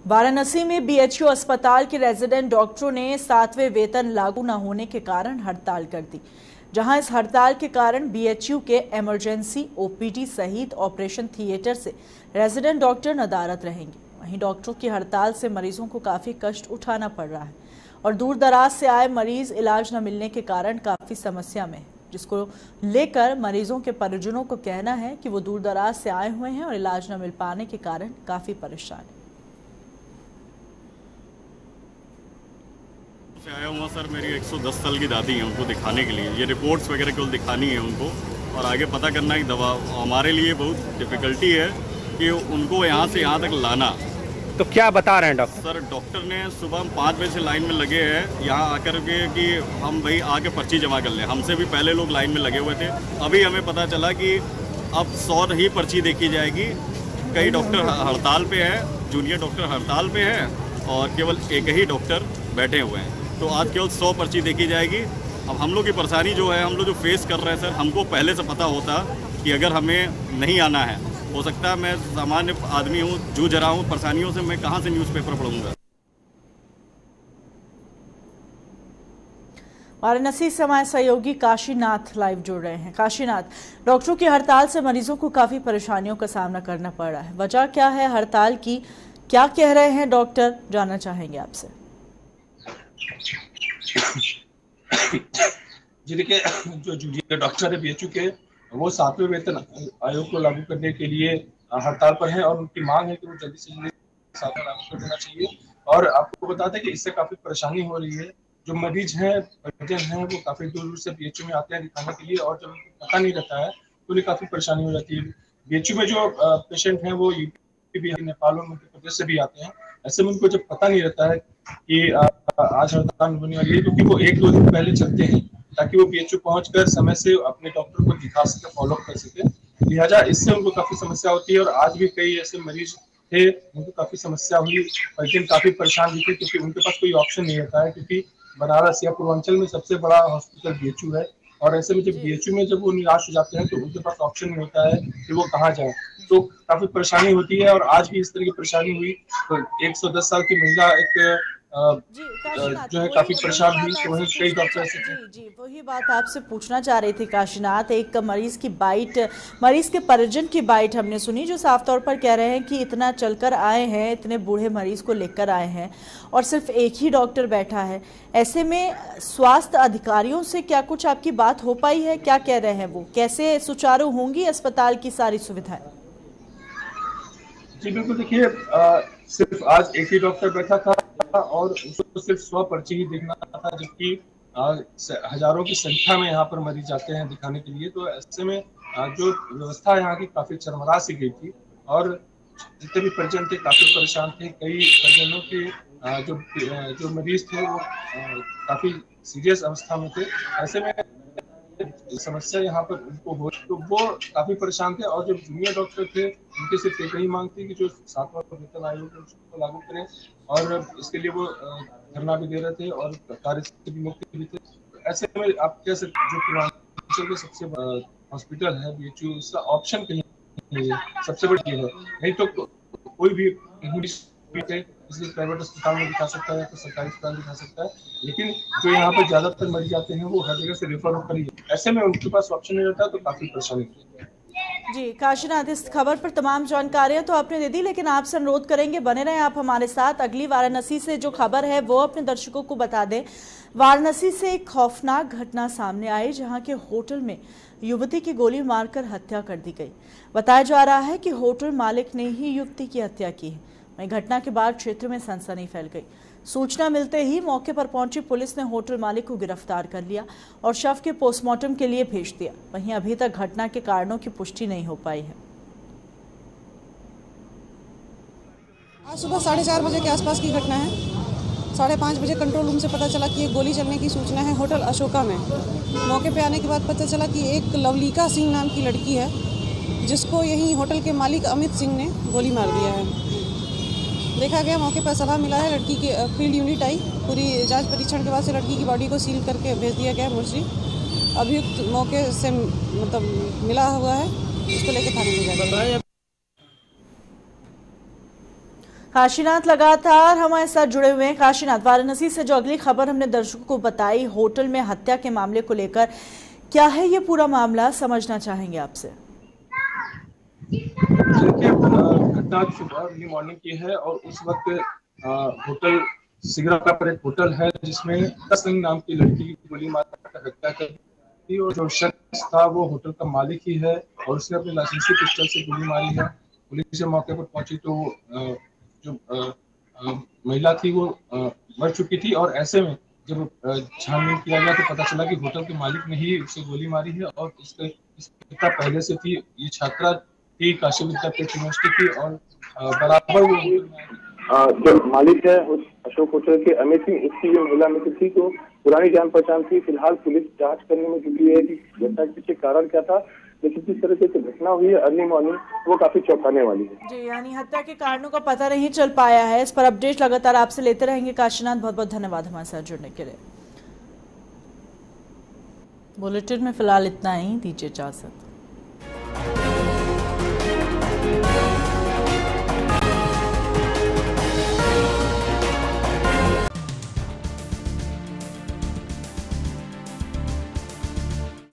वाराणसी में बीएचयू अस्पताल के रेजिडेंट डॉक्टरों ने 7वें वेतन लागू न होने के कारण हड़ताल कर दी। जहां इस हड़ताल के कारण बीएचयू के इमरजेंसी ओपीडी सहित ऑपरेशन थिएटर से रेजिडेंट डॉक्टर नदारद रहेंगे। वहीं डॉक्टरों की हड़ताल से मरीजों को काफी कष्ट उठाना पड़ रहा है और दूर दराज से आए मरीज इलाज न मिलने के कारण काफी समस्या में है, जिसको लेकर मरीजों के परिजनों को कहना है कि वो दूर दराज से आए हुए हैं और इलाज न मिल पाने के कारण काफी परेशान है। आया हुआ सर, मेरी 110 साल की दादी है, उनको दिखाने के लिए ये रिपोर्ट्स वगैरह केवल दिखानी है उनको, और आगे पता करना है दवा। हमारे लिए बहुत डिफ़िकल्टी है कि उनको यहाँ से यहाँ तक लाना। तो क्या बता रहे हैं डॉक्टर? सर डॉक्टर ने सुबह 5 बजे से लाइन में लगे हैं यहाँ आकर के कि हम भाई आके पर्ची जमा कर लें। हमसे भी पहले लोग लाइन में लगे हुए थे। अभी हमें पता चला कि अब 100 ही पर्ची देखी जाएगी। कई डॉक्टर हड़ताल पे है, जूनियर डॉक्टर हड़ताल पे है और केवल एक ही डॉक्टर बैठे हुए हैं। तो आज केवल 100 पर्ची देखी जाएगी। अब हम लोग की परेशानी जो है, हम लोग जो फेस कर रहे हैं सर, हमको पहले से पता होता कि अगर हमें नहीं आना है, हो सकता है मैं सामान्य आदमी हूँ, जूझ रहा हूँ परेशानियों से, मैं कहाँ से न्यूज़पेपर पढ़ूंगा। वाराणसी से हमारे सहयोगी काशीनाथ लाइव जुड़ रहे हैं। काशीनाथ, डॉक्टरों की हड़ताल से मरीजों को काफी परेशानियों का सामना करना पड़ रहा है, वजह क्या है हड़ताल की, क्या कह रहे हैं डॉक्टर, जानना चाहेंगे आपसे। जी देखिए, जो जूनियर डॉक्टर है बीएचयू के, वो 7वें वेतन आयोग को लागू करने के लिए हड़ताल पर हैं और उनकी मांग है कि वो जल्दी से जल्दी 7वां लागू कर देना चाहिए। और आपको बता दें कि इससे काफी परेशानी हो रही है। जो मरीज हैं, परिजन हैं, वो काफी दूर दूर से बीएचयू में आते हैं दिखाने के लिए, और जब उनको पता नहीं रहता है तो उन्हें काफी परेशानी हो जाती है। बीएचयू में जो पेशेंट हैं वो यूपी, बिहार, नेपाल और मध्य प्रदेश से भी आते हैं। ऐसे में उनको जब पता नहीं रहता है कि आज हड़ताल होने वाली है, क्योंकि वो 1-2 दिन पहले चलते हैं ताकि वो बीएचयू पहुंचकर समय से अपने डॉक्टर को दिखा सके, फॉलोअप कर सके। लिहाजा इससे उनको काफी समस्या होती है और आज भी कई ऐसे मरीज थे उनको काफी समस्या हुई, लेकिन काफी परेशान भी थे क्योंकि उनके पास कोई ऑप्शन नहीं रहता है, क्योंकि बनारस या पूर्वांचल में सबसे बड़ा हॉस्पिटल बीएचयू है। और ऐसे में जब बीएचयू में जब वो निराश हो जाते हैं तो उनके पास ऑप्शन नहीं होता है कि वो कहाँ जाए, तो काफी परेशानी होती है। और आज भी इस तरह की परेशानी हुई तो 110 साल की महिला एक जो है काफी परेशान हुई, तो वहीं कई डॉक्टर से जी वही बात आपसे पूछना चाह रही थी काशीनाथ। एक मरीज की बाइट, मरीज के परिजन की बाइट हमने सुनी, जो साफ तौर पर कह रहे हैं कि इतना चलकर आए हैं, इतने बूढ़े मरीज को लेकर आए हैं और सिर्फ एक ही डॉक्टर बैठा है। ऐसे में स्वास्थ्य अधिकारियों से क्या कुछ आपकी बात हो पाई है? क्या कह रहे हैं वो, कैसे सुचारू होंगी अस्पताल की सारी सुविधाएं? जी बिल्कुल, देखिए सिर्फ आज एक ही डॉक्टर बैठा था और उसको सिर्फ 100 पर्ची ही देखना था, जबकि हजारों की संख्या में यहाँ पर मरीज आते हैं दिखाने के लिए। तो ऐसे में जो व्यवस्था यहाँ की काफी चरमरा सी गई थी और जितने भी परिजन थे काफी परेशान थे। कई परिजनों के जो मरीज थे वो काफी सीरियस अवस्था में थे। ऐसे में समस्या यहाँ पर उनको हो तो वो काफी परेशान थे। और जो जूनियर डॉक्टर थे उनकी सिर्फ एक ही मांग थी कि जो 7वां वेतन आयोग है उसको लागू करें, और इसके लिए वो धरना भी दे रहे थे और कार्य से भी मुक्त भी थे। ऐसे में आप कह सकते जो पूर्वांचल के सबसे हॉस्पिटल है बीएचयू, इसका ऑप्शन कहीं नहीं है, सबसे बड़ी है। नहीं तो कोई भी इसलिए प्राइवेट अस्पताल में दिखा सकता है, तो सरकारी अस्पताल दिखा सकता है, लेकिन जो यहाँ पर ज्यादातर मरीज आते हैं वो हर जगह से रेफर होकर ही। ऐसे में उनके पास ऑप्शन नहीं रहता तो काफी परेशानी होती है। जी काशीनाथ, इस खबर पर तमाम जानकारियां तो आपने दे दी, लेकिन आपसे अनुरोध करेंगे बने रहें आप हमारे साथ। अगली वाराणसी से जो खबर है वो अपने दर्शकों को बता दें। वाराणसी से एक खौफनाक घटना सामने आई, जहां के होटल में युवती की गोली मारकर हत्या कर दी गई। बताया जा रहा है कि होटल मालिक ने ही युवती की हत्या की है। वहीं घटना के बाद क्षेत्र में सनसनी फैल गई। सूचना मिलते ही मौके पर पहुंची पुलिस ने होटल मालिक को गिरफ्तार कर लिया और शव के पोस्टमार्टम के लिए भेज दिया। वहीं अभी तक घटना के कारणों की पुष्टि नहीं हो पाई है। आज सुबह 4:30 बजे के आसपास की घटना है। 5:30 बजे कंट्रोल रूम से पता चला कि एक गोली चलने की सूचना है होटल अशोका में। मौके पर आने के बाद पता चला कि एक लवलिका सिंह नाम की लड़की है, जिसको यही होटल के मालिक अमित सिंह ने गोली मार दिया है। देखा गया, मौके पर सलाह मिला है, लड़की की फील्ड यूनिट आई, पूरी जांच परीक्षण के बाद से लड़की की बॉडी को सील करके भेज दिया गया मुर्शी। अभियुक्त मौके से मिला हुआ है, उसको लेकर थाने में जाएगा। काशीनाथ लगातार हमारे साथ जुड़े हुए हैं। काशीनाथ, वाराणसी से जो अगली खबर हमने दर्शकों को बताई होटल में हत्या के मामले को लेकर, क्या है ये पूरा मामला, समझना चाहेंगे आपसे। देखिए, घटना सुबह अर्ली मॉर्निंग की है और उस वक्त होटल सिगरा पर एक होटल है जिसमें 10 सिंह नाम की लड़की की गोली मारकर हत्या कर दी और जो शख्स था वो होटल का मालिक ही है और उसने अपने लाइसेंसी पिस्टल से गोली मारी है। पुलिस जब मौके पर पहुंची तो जो महिला थी वो मर चुकी थी और ऐसे में जब छानबीन किया गया तो पता चला कि होटल के मालिक ने ही उसे गोली मारी है और इसके पहले से थी। ये छात्रा थी काशी विद्यापीठ यूनिवर्सिटी की और बराबर वो जो मालिक है उस अशोक होटल के अमित सिंह, उसकी जो महिला मित्र थी तो पुरानी जान पहचान थी। फिलहाल पुलिस जांच करने में जुटी है कि घटना के पीछे कारण क्या था, लेकिन जिस तरह से घटना हुई है अर्ली मॉर्निंग वो काफी चौंकाने वाली है। जी, यानी हत्या के कारणों का पता नहीं चल पाया है। इस पर अपडेट लगातार आपसे लेते रहेंगे। काशीनाथ, बहुत बहुत धन्यवाद हमारे साथ जुड़ने के लिए। बुलेटिन में फिलहाल इतना ही, दीजिए इजाजत।